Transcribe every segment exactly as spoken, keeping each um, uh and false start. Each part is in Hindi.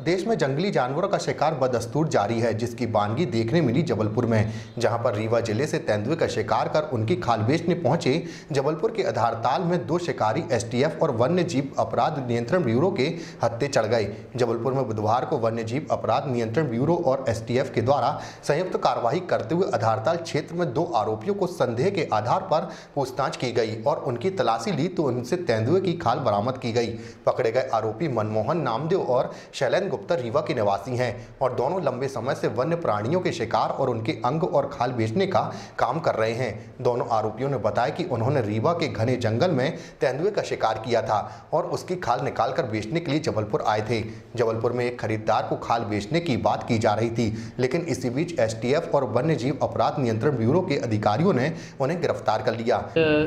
देश में जंगली जानवरों का शिकार बदस्तूर जारी है, जिसकी बानगी देखने मिली जबलपुर में, जहां पर रीवा जिले से तेंदुए का शिकार कर उनकी खाल बेचने पहुंचे जबलपुर के आधारताल में दो शिकारी एसटीएफ और वन्य जीव अपराध नियंत्रण ब्यूरो के हत्थे चढ़ गए। जबलपुर में बुधवार को वन्य जीव अपराध नियंत्रण ब्यूरो और एसटीएफ के द्वारा संयुक्त कार्रवाई करते हुए आधारताल क्षेत्र में दो आरोपियों को संदेह के आधार पर पूछताछ की गई और उनकी तलाशी ली तो उनसे तेंदुए की खाल बरामद की गई। पकड़े गए आरोपी मनमोहन नामदेव और शैलेंद्र गुप्ता रीवा के निवासी हैं और दोनों लंबे समय से वन्य प्राणियों के शिकार और उनके अंग और खाल बेचने का काम कर रहे हैं। दोनों आरोपियों ने बताया कि उन्होंने रीवा के घने जंगल में तेंदुए का शिकार किया था और उसकी खाल निकालकर बेचने के लिए जबलपुर आए थे। जबलपुर में एक खरीदार को खाल बेचने की बात की जा रही थी, लेकिन इसी बीच एसटीएफ और वन्य जीव अपराध नियंत्रण ब्यूरो के अधिकारियों ने उन्हें गिरफ्तार कर लिया।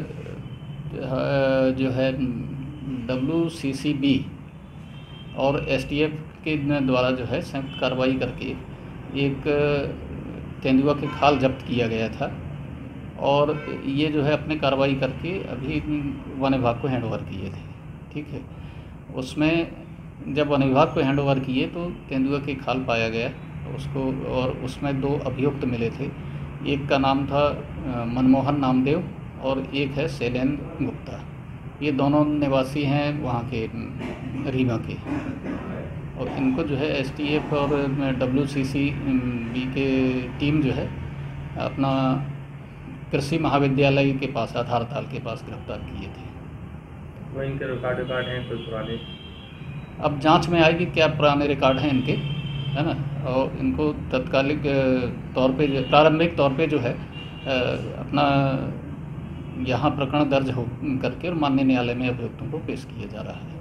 जो है डब्ल्यू सी सी बी और एसटीएफ के द्वारा जो है संयुक्त कार्रवाई करके एक तेंदुआ के खाल जब्त किया गया था और ये जो है अपने कार्रवाई करके अभी वन विभाग को हैंड ओवर किए थे। ठीक है, उसमें जब वन विभाग को हैंड ओवर किए तो तेंदुआ के खाल पाया गया उसको, और उसमें दो अभियुक्त मिले थे। एक का नाम था मनमोहन नामदेव और एक है शैलेंद्र गुप्ता। ये दोनों निवासी हैं वहाँ के रीवा के, और इनको जो है एसटीएफ और डब्ल्यू सी सी बी के टीम जो है अपना कृषि महाविद्यालय के पास आधारताल के पास गिरफ्तार किए थे। वो इनके रिकॉर्ड रिकॉर्ड हैं कोई पुराने? अब जांच में आएगी क्या पुराने रिकॉर्ड हैं इनके, है ना, और इनको तत्कालिक तौर पे प्रारंभिक तौर पे जो है अपना यहाँ प्रकरण दर्ज हो करके और माननीय न्यायालय में अभियुक्तों को पेश किया जा रहा है।